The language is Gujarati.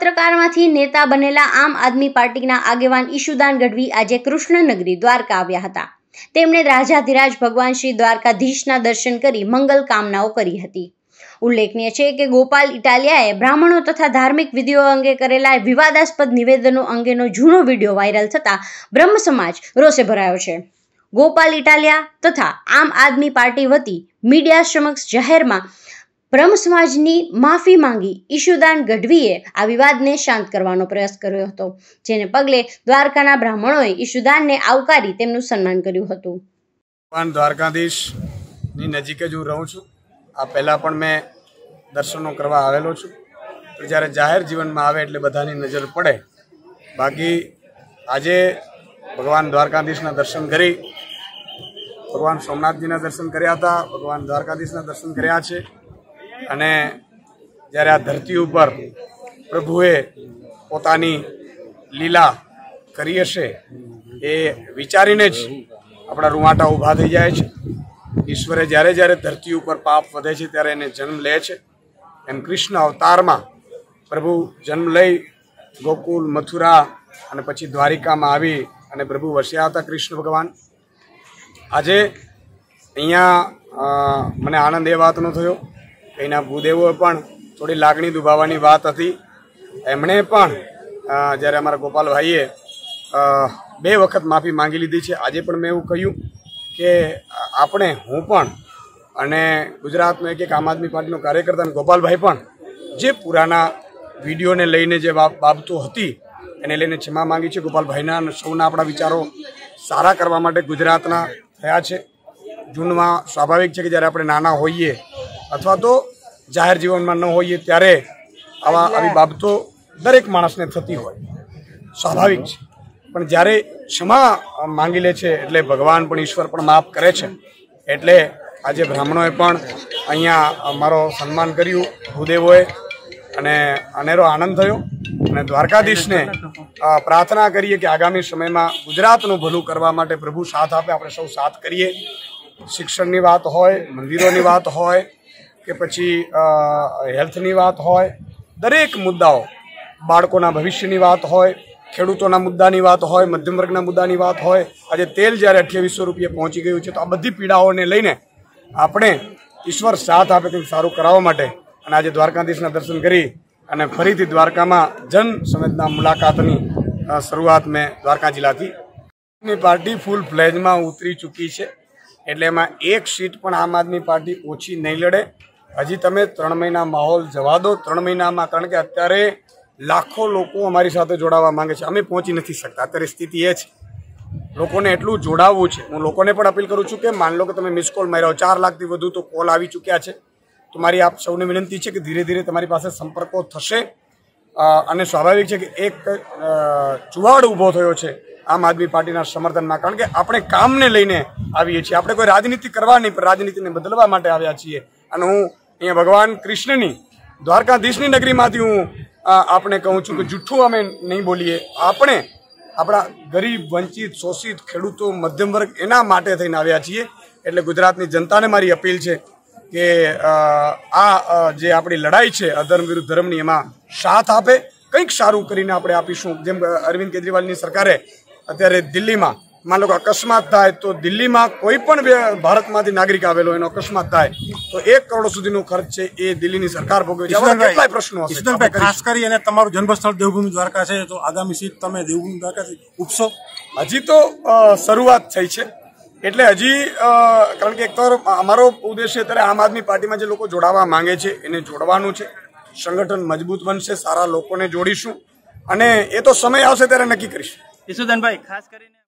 પત્રકારમાંથી નેતા બનેલા આમ આદમી પાર્ટીના આગેવાન ઈશુદાન ગઢવી આજે કૃષ્ણનગરી દ્વારકા આવ્યા હતા। તેમણે રાજાધિરાજ ભગવાન શ્રી દ્વારકાધીશના દર્શન કરી મંગલ કામનાઓ કરી હતી। ઉલ્લેખનીય છે કે ગોપાલ ઇટાલિયાએ બ્રાહ્મણો તથા ધાર્મિક વિધિઓ અંગે કરેલા વિવાદાસ્પદ નિવેદનો અંગેનો જૂનો વિડીયો વાયરલ થતા બ્રહ્મ સમાજ રોષે ભરાયો છે। ગોપાલ ઇટાલિયા તથા આમ આદમી પાર્ટી વતી મીડિયા સમક્ષ જાહેરમાં બ્રહ્મ સમાજની માફી માંગી ઈશુદાન ગઢવીએ આ વિવાદને શાંત કરવાનો પ્રયાસ કર્યો હતો, જેને પગલે દ્વારકાના બ્રાહ્મણોએ ઈશુદાનને આવકારી તેમનું સન્માન કર્યું હતું। ભગવાન દ્વારકાધીશની નજીક જ હું રહું છું। આ પહેલાં પણ મેં દર્શનો કરવા આવેલો છું, તો જ્યારે જાહેર જીવનમાં આવે એટલે બધાની નજર પડે। બાકી આજે ભગવાન દ્વારકાધીશના દર્શન કરી, ભગવાન સોમનાથજીના દર્શન કર્યા હતા, ભગવાન દ્વારકાધીશના દર્શન કર્યા છે। અને જ્યારે આ ધરતી ઉપર પ્રભુએ પોતાની લીલા કરી હશે એ વિચારીને જ આપણા રૂવાટા ઊભા થઈ જાય છે। ઈશ્વરે જ્યારે જ્યારે ધરતી ઉપર પાપ વધે છે ત્યારે એને જન્મ લે છે। એમ કૃષ્ણ અવતારમાં પ્રભુ જન્મ લઈ ગોકુલ, મથુરા અને પછી દ્વારિકામાં આવી અને પ્રભુ વસ્યા હતા કૃષ્ણ ભગવાન। આજે અહીંયા મને આનંદ એ વાતનો થયો કે એના ભૂદેવોએ પણ થોડી લાગણી દુભાવવાની વાત હતી। એમણે પણ જ્યારે અમારા ગોપાલભાઈએ 2 વખત માફી માંગી લીધી છે। આજે પણ મેં એવું કહ્યું કે હું પણ અને ગુજરાતનો એક આમ આદમી પાર્ટીનો કાર્યકર્તા અને ગોપાલભાઈ પણ જે પુરાના વિડીયોને લઈને જે બાબતો હતી એને લઈને ક્ષમા માંગી છે। ગોપાલભાઈના અને સૌના આપણા વિચારો સારા કરવા માટે ગુજરાતના થયા છે। જૂનમાં સ્વાભાવિક છે કે જ્યારે આપણે નાના હોઈએ અથવા તો જાહેર જીવનમાં ન હોઈએ ત્યારે આવી બાબતો દરેક માણસને થતી હોય, સ્વાભાવિક છે। પણ જ્યારે ક્ષમા માંગી લે છે એટલે ભગવાન પણ ઈશ્વર પણ માફ કરે છે। એટલે આજે બ્રાહ્મણોએ પણ અહીંયા મારો સન્માન કર્યું, ભૂદેવોએ, અને અનેરો આનંદ થયો। અને દ્વારકાધીશને પ્રાર્થના કરીએ કે આગામી સમયમાં ગુજરાતનું ભલું કરવા માટે પ્રભુ સાથ આપે, આપણે સૌ સાથ કરીએ। શિક્ષણની વાત હોય, મંદિરોની વાત હોય કે પછી હેલ્થની વાત હોય, દરેક મુદ્દાઓ, બાળકોના ભવિષ્યની વાત હોય, ખેડૂતોના મુદ્દાની વાત હોય, મધ્યમ વર્ગના મુદ્દાની વાત હોય, આજે તેલ જ્યારે 2800 રૂપિયા પહોંચી ગયું છે, તો આ બધી પીડાઓને લઈને આપણે ઈશ્વર સાથ આપે કંઈક સારું કરાવવા માટે અને આજે દ્વારકાધીશના દર્શન કરી અને ફરીથી દ્વારકામાં જન સંવેદના મુલાકાતની શરૂઆત મેં દ્વારકા જિલ્લાથી પાર્ટી ફૂલ ફ્લેજમાં ઉતરી ચૂકી છે। એટલે એમાં 1 સીટ પણ આમ આદમી પાર્ટી ઓછી નહીં લડે। હજી તમે 3 મહિના માહોલ જવા દો। 3 મહિનામાં, કારણ કે અત્યારે લાખો લોકો અમારી સાથે જોડાવા માંગે છે, અમે પહોંચી નથી શકતા। અત્યારે સ્થિતિ એ છે, લોકોને એટલું જોડાવવું છે। હું લોકોને પણ અપીલ કરું છું કે માન લો કે તમે મિસ કોલ માર્યા, 4 લાખથી વધુ તો કોલ આવી ચૂક્યા છે, તો મારી આપ સૌને વિનંતી છે કે ધીરે ધીરે તમારી પાસે સંપર્કો થશે। અને સ્વાભાવિક છે કે એક ચુવાડ ઊભો થયો છે આમ આદમી પાર્ટીના સમર્થનમાં, કારણ કે આપણે કામને લઈને આવીએ છીએ, આપણે કોઈ રાજનીતિ કરવા નહીં પણ રાજનીતિને બદલવા માટે આવ્યા છીએ। અને હું અહીંયા ભગવાન કૃષ્ણની દ્વારકાધીશની નગરીમાંથી હું આપણે કહું છું કે જૂઠું અમે નહીં બોલીએ। આપણે આપણા ગરીબ, વંચિત, શોષિત ખેડૂતો, મધ્યમ વર્ગ એના માટે થઈને આવ્યા છીએ। એટલે ગુજરાતની જનતાને મારી અપીલ છે કે આ જે આપણી લડાઈ છે અધર્મ વિરુદ્ધ ધર્મની, એમાં સાથ આપે, કંઈક સારું કરીને આપણે આપીશું। જેમ અરવિંદ કેજરીવાલની સરકારે અત્યારે દિલ્હીમાં માન લો કે અકસ્માત થાય તો દિલ્હીમાં કોઈ પણ ભારતમાંથી નાગરિક આવેલો એનો અકસ્માત થાય તો 1 કરોડ સુધીનો ખર્ચ છે એ દિલ્હીની સરકાર ભોગવે છે। કેટલાય પ્રશ્નો હશે, ખાસ કરી અને તમારું જન્મસ્થળ દેવભૂમિ દ્વારકા છે, તો આગામી સીટ તમે દેવભૂમિ દ્વારકાથી ઉપસો? હજી તો શરૂઆત થઈ છે, એટલે હજી કારણ કે એક તો અમારો ઉદ્દેશ્ય અત્યારે આમ આદમી પાર્ટીમાં જે લોકો જોડાવા માંગે છે એને જોડવાનું છે। સંગઠન મજબૂત બનશે, સારા લોકોને જોડીશું અને એ તો સમય આવશે ત્યારે નક્કી કરીશું। ઈશુદાનભાઈ, ખાસ કરીને